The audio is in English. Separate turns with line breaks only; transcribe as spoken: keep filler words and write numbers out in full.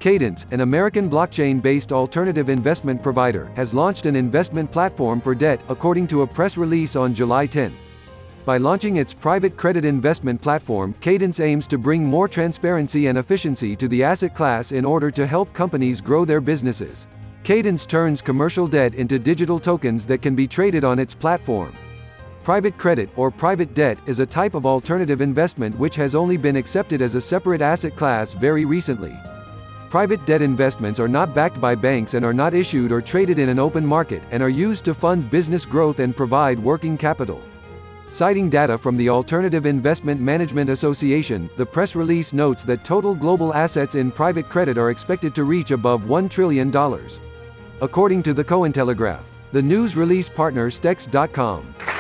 Cadence, an American blockchain-based alternative investment provider, has launched an investment platform for debt, according to a press release on July tenth. By launching its private credit investment platform, Cadence aims to bring more transparency and efficiency to the asset class in order to help companies grow their businesses. Cadence turns commercial debt into digital tokens that can be traded on its platform. Private credit, or private debt, is a type of alternative investment which has only been accepted as a separate asset class very recently. Private debt investments are not backed by banks and are not issued or traded in an open market, and are used to fund business growth and provide working capital. Citing data from the Alternative Investment Management Association, the press release notes that total global assets in private credit are expected to reach above one trillion dollars. According to the Cointelegraph, the news release partner stex dot com.